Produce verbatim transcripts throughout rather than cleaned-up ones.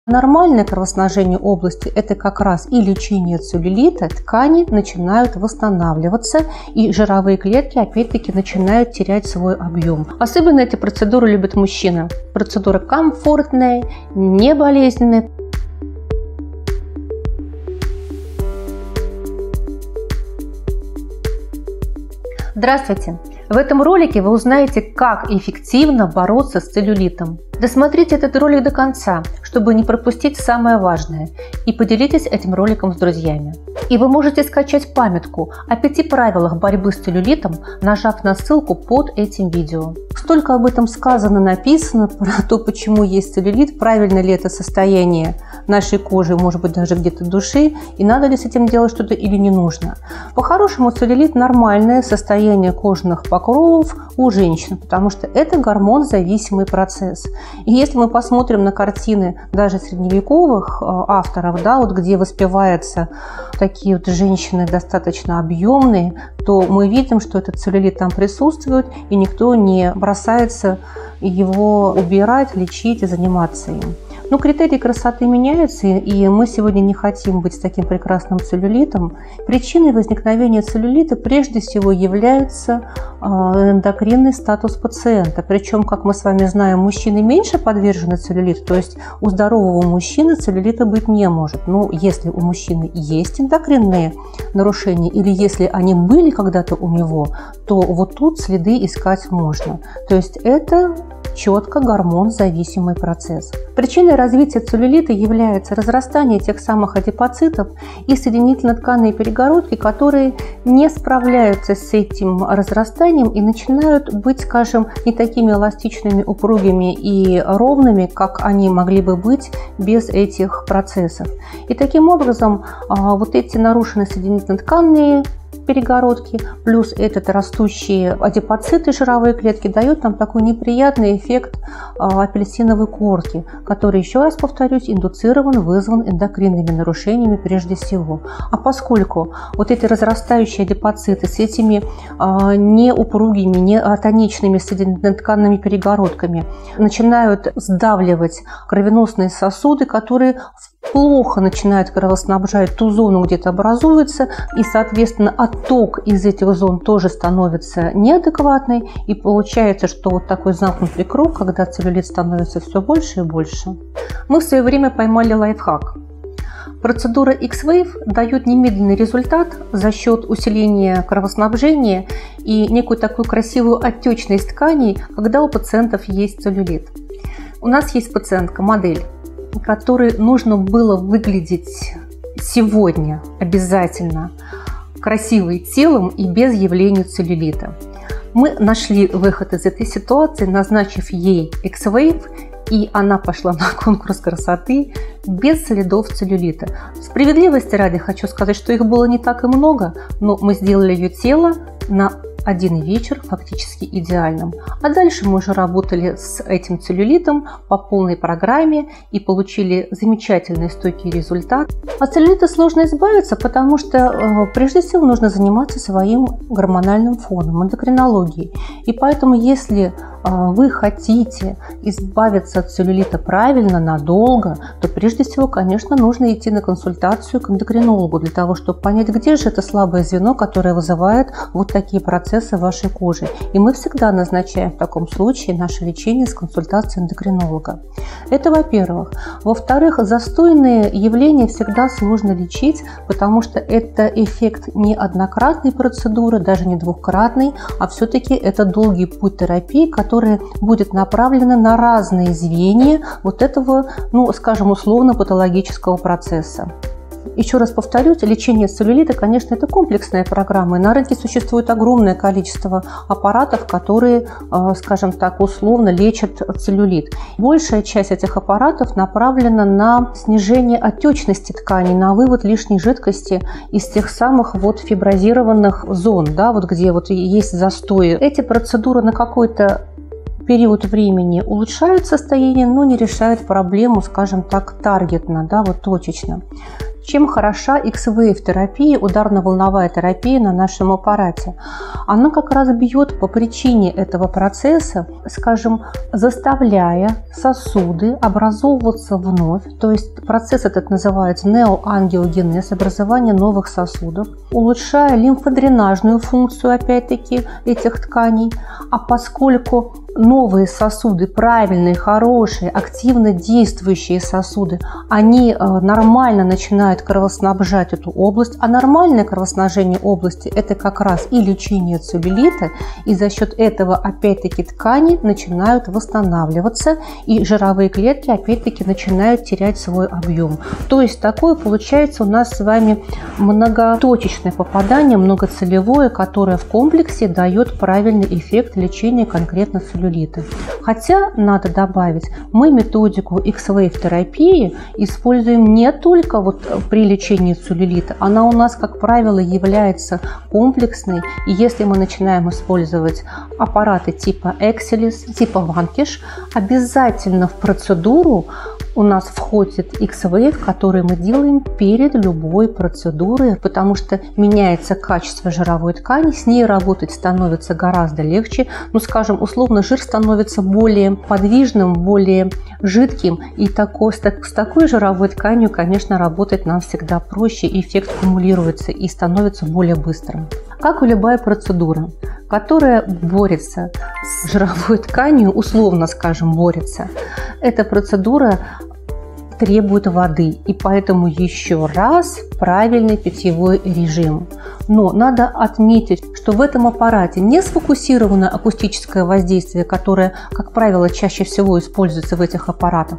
Нормальное кровоснабжение области – это как раз и лечение целлюлита, ткани начинают восстанавливаться, и жировые клетки опять-таки начинают терять свой объем. Особенно эти процедуры любят мужчины. Процедура комфортная, не болезненная. Здравствуйте! В этом ролике вы узнаете, как эффективно бороться с целлюлитом. Досмотрите этот ролик до конца, чтобы не пропустить самое важное, и поделитесь этим роликом с друзьями. И вы можете скачать памятку о пяти правилах борьбы с целлюлитом, нажав на ссылку под этим видео. Столько об этом сказано, написано, про то, почему есть целлюлит, правильно ли это состояние нашей кожи, может быть, даже где-то души, и надо ли с этим делать что-то или не нужно. По-хорошему, целлюлит – нормальное состояние кожных покровов у женщин, потому что это гормон-зависимый процесс. И если мы посмотрим на картины даже средневековых авторов, да, вот где воспеваются такие вот женщины достаточно объемные, то мы видим, что этот целлюлит там присутствует, и никто не бросается его убирать, лечить и заниматься им. Но критерии красоты меняются, и мы сегодня не хотим быть с таким прекрасным целлюлитом. Причиной возникновения целлюлита прежде всего является эндокринный статус пациента. Причем, как мы с вами знаем, мужчины меньше подвержены целлюлиту, то есть у здорового мужчины целлюлита быть не может. Но если у мужчины есть эндокринные нарушения, или если они были когда-то у него, то вот тут следы искать можно. То есть это четко гормон-зависимый процесс. Причиной развития целлюлита является разрастание тех самых адипоцитов и соединительно-тканные перегородки, которые не справляются с этим разрастанием и начинают быть, скажем, не такими эластичными, упругими и ровными, как они могли бы быть без этих процессов. И таким образом вот эти нарушенные соединительно-тканные перегородки, плюс этот растущие адипоциты, жировые клетки, дают нам такой неприятный эффект апельсиновой корки, который, еще раз повторюсь, индуцирован, вызван эндокринными нарушениями прежде всего. А поскольку вот эти разрастающие адипоциты с этими неупругими, неатоничными соединительно-тканными перегородками начинают сдавливать кровеносные сосуды, которые плохо начинают кровоснабжать ту зону, где это образуется, и, соответственно, отток из этих зон тоже становится неадекватный, и получается, что вот такой замкнутый круг, когда целлюлит становится все больше и больше. Мы в свое время поймали лайфхак. Процедура X-Wave дает немедленный результат за счет усиления кровоснабжения и некую такую красивую отечность тканей, когда у пациентов есть целлюлит. У нас есть пациентка, модель, которой нужно было выглядеть сегодня обязательно красивой телом и без явления целлюлита. Мы нашли выход из этой ситуации, назначив ей X-Wave, и она пошла на конкурс красоты без следов целлюлита. Справедливости ради хочу сказать, что их было не так и много, но мы сделали ее тело на один вечер фактически идеальным. А дальше мы уже работали с этим целлюлитом по полной программе и получили замечательный стойкий результат. От целлюлита сложно избавиться, потому что прежде всего нужно заниматься своим гормональным фоном, эндокринологией. И поэтому, если вы хотите избавиться от целлюлита правильно, надолго, то прежде всего, конечно, нужно идти на консультацию к эндокринологу для того, чтобы понять, где же это слабое звено, которое вызывает вот такие процессы в вашей коже. И мы всегда назначаем в таком случае наше лечение с консультацией эндокринолога. Это во-первых. Во-вторых, застойные явления всегда сложно лечить, потому что это эффект не однократной процедуры, даже не двухкратной, а все-таки это долгий путь терапии, который которая будет направлена на разные звенья вот этого, ну, скажем, условно-патологического процесса. Еще раз повторюсь, лечение целлюлита, конечно, это комплексная программа. И на рынке существует огромное количество аппаратов, которые, скажем так, условно лечат целлюлит. Большая часть этих аппаратов направлена на снижение отечности тканей, на вывод лишней жидкости из тех самых вот фиброзированных зон, да, вот где вот есть застои. Эти процедуры на какой-то период времени улучшают состояние, но не решают проблему, скажем так, таргетно, да, вот точечно. Чем хороша икс-вейв терапия, ударно-волновая терапия на нашем аппарате? Она как раз бьет по причине этого процесса, скажем, заставляя сосуды образовываться вновь. То есть процесс этот называется неоангиогенез, образование новых сосудов, улучшая лимфодренажную функцию, опять-таки, этих тканей. А поскольку новые сосуды, правильные, хорошие, активно действующие сосуды, они нормально начинают кровоснабжать эту область, а нормальное кровоснабжение области – это как раз и лечение целлюлита, и за счет этого, опять-таки, ткани начинают восстанавливаться, и жировые клетки, опять-таки, начинают терять свой объем. То есть такое получается у нас с вами многоточечное попадание, многоцелевое, которое в комплексе дает правильный эффект лечения конкретно целлюлита. Хотя, надо добавить, мы методику икс-вейв терапии используем не только вот при лечении целлюлита, она у нас, как правило, является комплексной. И если мы начинаем использовать аппараты типа Exelis, типа Vanquish, обязательно в процедуру у нас входит икс-вейв, который мы делаем перед любой процедурой, потому что меняется качество жировой ткани, с ней работать становится гораздо легче. Ну, скажем, условно, жир становится более подвижным, более жидким, и такой, с такой жировой тканью, конечно, работать нам всегда проще, эффект кумулируется и становится более быстрым. Как и любая процедура, которая борется с жировой тканью, условно скажем, борется, эта процедура требует воды, и поэтому еще раз правильный питьевой режим. Но надо отметить, что в этом аппарате не сфокусировано акустическое воздействие, которое, как правило, чаще всего используется в этих аппаратах.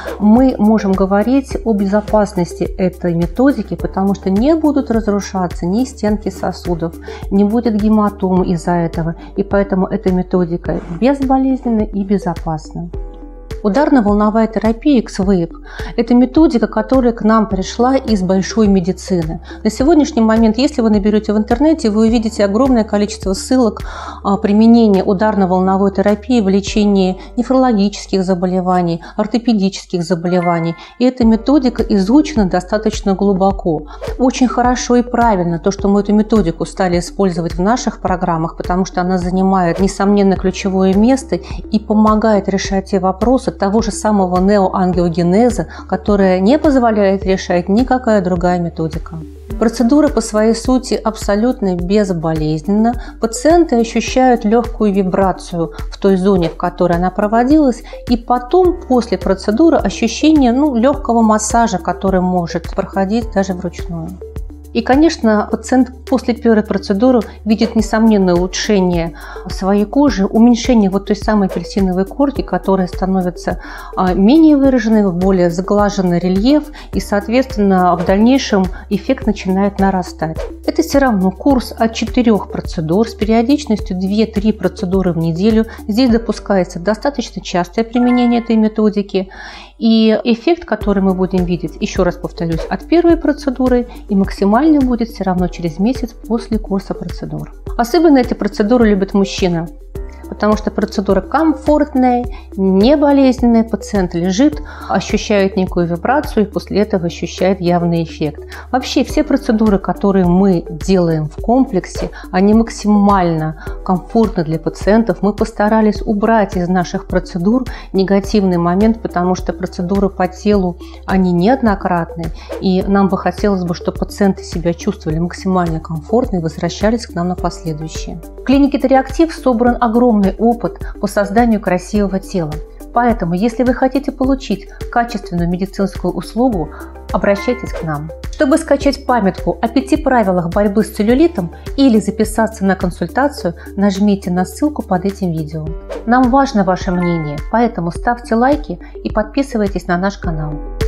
Мы можем говорить о безопасности этой методики, потому что не будут разрушаться ни стенки сосудов, не будет гематом из-за этого, и поэтому эта методика безболезненна и безопасна. Ударно-волновая терапия икс-вейв – это методика, которая к нам пришла из большой медицины. На сегодняшний момент, если вы наберете в интернете, вы увидите огромное количество ссылок применения ударно-волновой терапии в лечении нефрологических заболеваний, ортопедических заболеваний. И эта методика изучена достаточно глубоко. Очень хорошо и правильно то, что мы эту методику стали использовать в наших программах, потому что она занимает, несомненно, ключевое место и помогает решать те вопросы, того же самого неоангиогенеза, которая не позволяет решать никакая другая методика. Процедура по своей сути абсолютно безболезненна. Пациенты ощущают легкую вибрацию в той зоне, в которой она проводилась, и потом, после процедуры, ощущение ну, легкого массажа, который может проходить даже вручную. И, конечно, пациент после первой процедуры видит несомненное улучшение своей кожи, уменьшение вот той самой апельсиновой корки, которая становится менее выраженной, более сглаженный рельеф, и, соответственно, в дальнейшем эффект начинает нарастать. Это все равно курс от четырёх процедур с периодичностью две-три процедуры в неделю. Здесь допускается достаточно частое применение этой методики. И эффект, который мы будем видеть, еще раз повторюсь, от первой процедуры и максимальный будет все равно через месяц после курса процедур. Особенно эти процедуры любят мужчины, потому что процедура комфортная, не болезненная, пациент лежит, ощущает некую вибрацию и после этого ощущает явный эффект. Вообще все процедуры, которые мы делаем в комплексе, они максимально комфортны для пациентов. Мы постарались убрать из наших процедур негативный момент, потому что процедуры по телу, они неоднократные, и нам бы хотелось бы, чтобы пациенты себя чувствовали максимально комфортно и возвращались к нам на последующие. В клинике Teriactiv собран огромный опыт по созданию красивого тела. Поэтому, если вы хотите получить качественную медицинскую услугу, обращайтесь к нам. Чтобы скачать памятку о пяти правилах борьбы с целлюлитом или записаться на консультацию, нажмите на ссылку под этим видео. Нам важно ваше мнение, поэтому ставьте лайки и подписывайтесь на наш канал.